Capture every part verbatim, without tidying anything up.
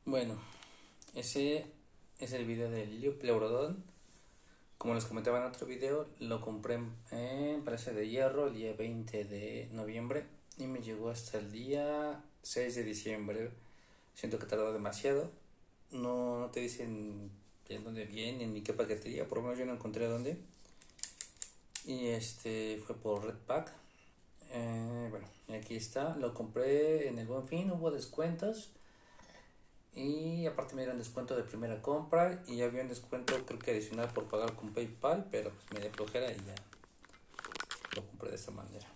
Bueno, ese es el video del Pleurodon. Como les comentaba en otro video, lo compré en Palacio de Hierro el día veinte de noviembre y me llegó hasta el día seis de diciembre. Siento que tardó demasiado. No, no te dicen de dónde viene ni qué paquetería, por lo menos yo no encontré dónde. Y este fue por Redpack. Eh, bueno, aquí está. Lo compré en el Buen Fin, hubo descuentos. Y aparte me dieron descuento de primera compra y había un descuento creo que adicional por pagar con PayPal, pero pues me dio flojera y ya lo compré de esta manera.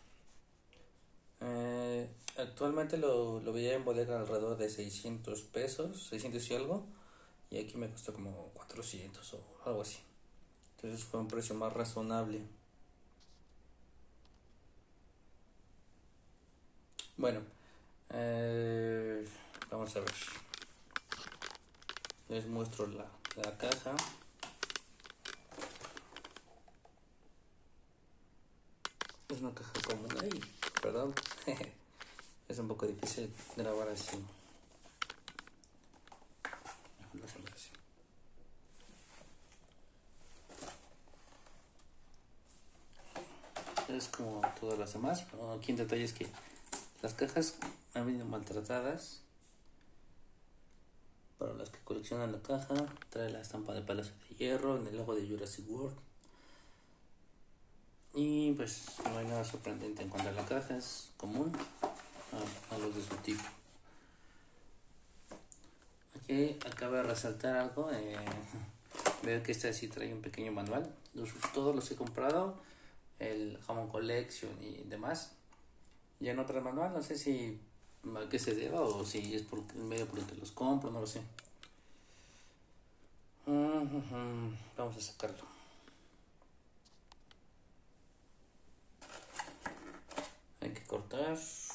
Eh, actualmente lo, lo veía en bodega alrededor de seiscientos pesos, seiscientos y algo, y aquí me costó como cuatrocientos o algo así. Entonces fue un precio más razonable. Bueno, eh, vamos a ver. Les muestro la, la caja. Es una caja común. Ay, perdón. Es un poco difícil grabar así. No se me hace. Es como todas las demás. Aquí en detalle es que las cajas han venido maltratadas. Para las que coleccionan la caja, trae la estampa de Palacio de Hierro en el logo de Jurassic World. Y pues no hay nada sorprendente en cuanto a la caja, es común a, a los de su tipo. Aquí acaba de resaltar algo. Eh, veo que este sí trae un pequeño manual. Los, todos los he comprado, el Jamón Collection y demás, ya no trae manual. No sé si a qué se deba o si es por el medio por el que los compro, no lo sé. Uh-huh. Vamos a sacarlo. Hay que cortar.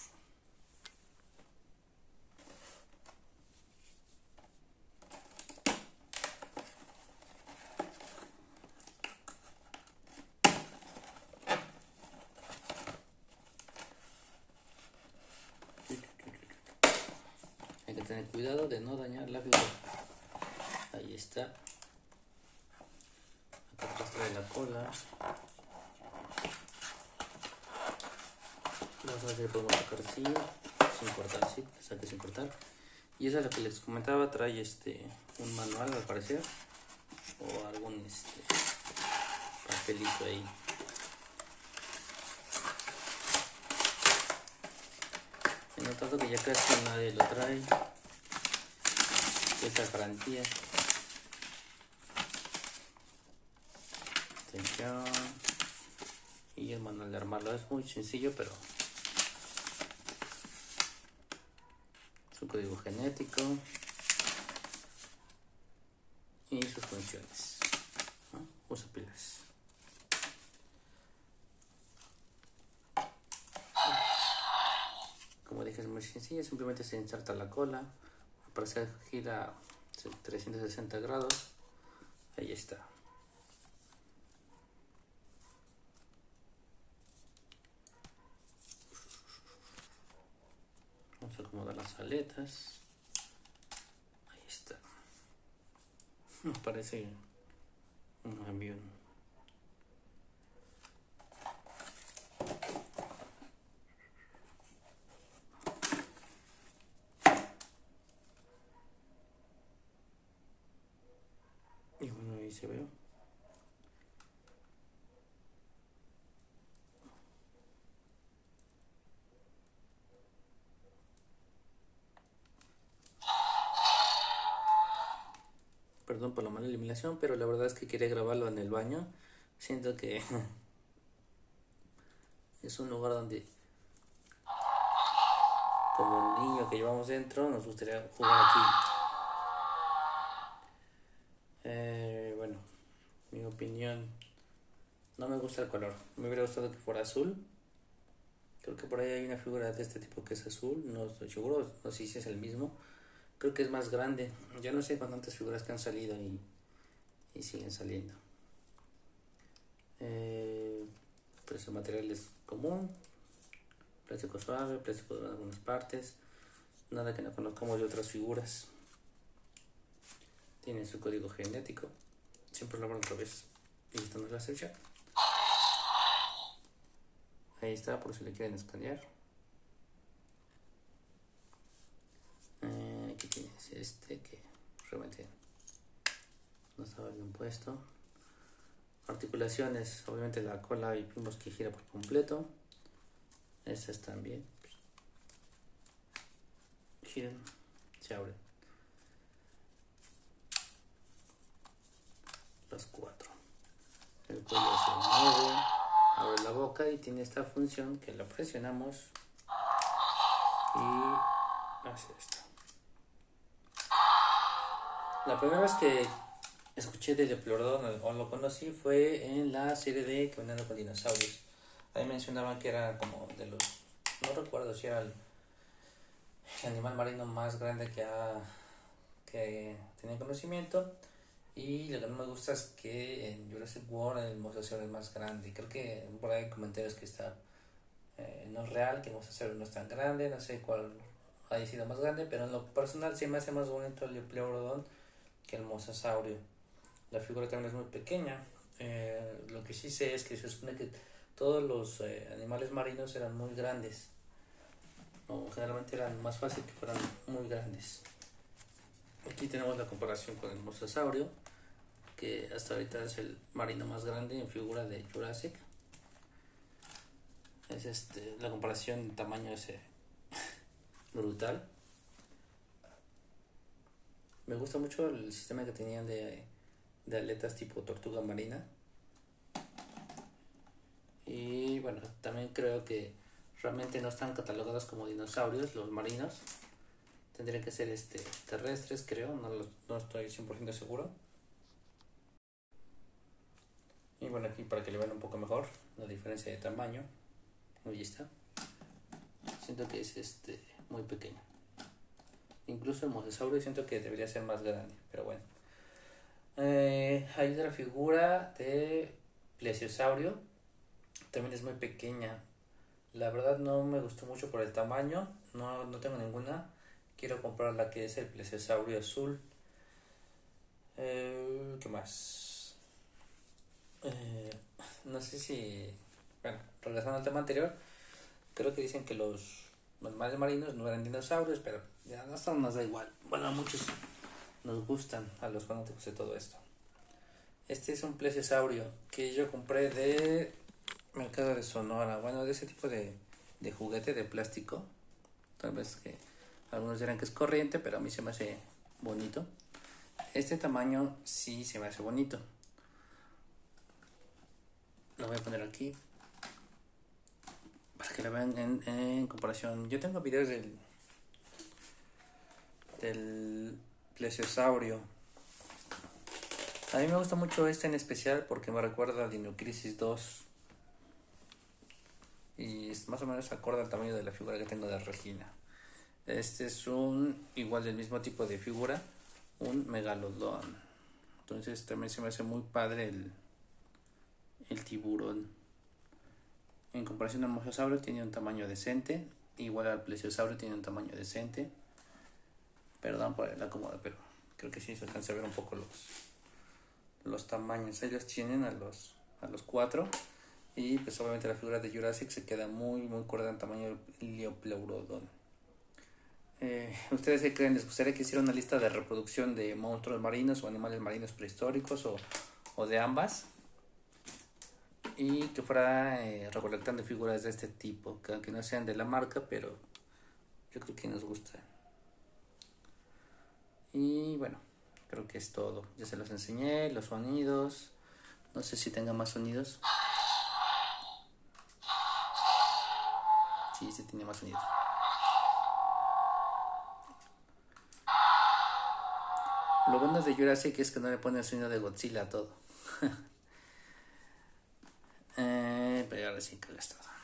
Hay que tener cuidado de no dañar la figura. Ahí está. Acá atrás trae la cola. Vamos a ver si le podemos sacar así, sin cortar, sí, saque sin cortar. Y eso es lo que les comentaba, trae este un manual al parecer, o algún este papelito ahí. He notado que ya casi nadie lo trae. Esta garantía. Atención. Y el manual de armarlo es muy sencillo, pero su código genético y sus funciones. ¿No? Usa pilas. Como dije, es muy sencillo, simplemente se inserta la cola, aparece gira trescientos sesenta grados, ahí está. Vamos a acomodar las aletas, ahí está. Parece un avión. Y bueno, ahí se ve. Perdón por la mala iluminación, pero la verdad es que quería grabarlo en el baño. Siento que es un lugar donde, como un niño que llevamos dentro, nos gustaría jugar aquí. Eh, bueno, mi opinión, no me gusta el color. Me hubiera gustado que fuera azul. Creo que por ahí hay una figura de este tipo que es azul. No estoy seguro, no sé si es el mismo. Creo que es más grande. Ya no sé con tantas figuras que han salido y, y siguen saliendo. Eh, pues el material es común. Plástico suave, plástico de algunas partes. Nada que no conozcamos de otras figuras. Tiene su código genético. Siempre lo abro al revés. Y esta no es la excepción. Ahí está, por si le quieren escanear. Eh, aquí tienes este que realmente no estaba bien puesto. Articulaciones, obviamente la cola vimos que gira por completo. Estas también giran, se abren. Las cuatro. El cuello se mueve, abre la boca y tiene esta función que la presionamos y hace esto. La primera vez que escuché de Diplodon o lo conocí fue en la serie de Caminando con Dinosaurios. Ahí mencionaban que era como de los, no recuerdo si era el, el animal marino más grande que, ha, que tenía conocimiento. Y lo que no me gusta es que en Jurassic World el mosasauro es más grande. Creo que por ahí hay comentarios que está eh, no es real, que el mosasauro no es tan grande, no sé cuál haya sido más grande, pero en lo personal sí me hace más bonito el Diplodon que el mosasaurio. La figura también es muy pequeña. Eh, lo que sí sé es que se supone que todos los eh, animales marinos eran muy grandes. O generalmente eran más fácil que fueran muy grandes. Aquí tenemos la comparación con el mosasaurio, que hasta ahorita es el marino más grande en figura de Jurassic. Es este, la comparación en tamaño es eh, brutal. Me gusta mucho el sistema que tenían de, de aletas tipo tortuga marina. Y bueno, también creo que realmente no están catalogados como dinosaurios los marinos. Tendrían que ser este, terrestres, creo, no, lo, no estoy cien por ciento seguro. Y bueno, aquí para que le vean un poco mejor la diferencia de tamaño. Ahí está. Siento que es este muy pequeño. Incluso el mosasaurio siento que debería ser más grande, pero bueno. Eh, hay otra figura de plesiosaurio. También es muy pequeña. La verdad no me gustó mucho por el tamaño. No, no tengo ninguna. Quiero comprar la que es el plesiosaurio azul. Eh, ¿Qué más? Eh, no sé si... Bueno, regresando al tema anterior, creo que dicen que los animales marinos no eran dinosaurios, pero ya no hasta nos da igual. Bueno, a muchos nos gustan, a los fanáticos de todo esto. Este es un plesiosaurio que yo compré de Mercado de Sonora. Bueno, de ese tipo de, de juguete de plástico. Tal vez que algunos dirán que es corriente, pero a mí se me hace bonito. Este tamaño sí se me hace bonito. Lo voy a poner aquí para que lo vean en, en comparación. Yo tengo videos del del plesiosaurio. A mí me gusta mucho este en especial porque me recuerda a Dino Crisis dos y es más o menos acorde al tamaño de la figura que tengo de Regina. Este es un igual del mismo tipo de figura, un megalodón. Entonces también se me hace muy padre el el tiburón. En comparación al mosasaurio tiene un tamaño decente, igual al plesiosaurio tiene un tamaño decente. Perdón por el acomodo, pero creo que sí se alcanza a ver un poco los los tamaños. Ellos tienen a los a los cuatro y pues obviamente la figura de Jurassic se queda muy muy corta en tamaño del Diplodon. Eh, ¿Ustedes qué creen? ¿Les gustaría que hiciera una lista de reproducción de monstruos marinos o animales marinos prehistóricos o, o de ambas? Y que fuera eh, recolectando figuras de este tipo, que aunque no sean de la marca, pero yo creo que nos gustan. Y bueno, creo que es todo. Ya se los enseñé, los sonidos. No sé si tenga más sonidos. Sí, sí tiene más sonidos. Lo bueno de Jurassic es que no le pone el sonido de Godzilla a todo. eh, pero ahora sí que lo es todo.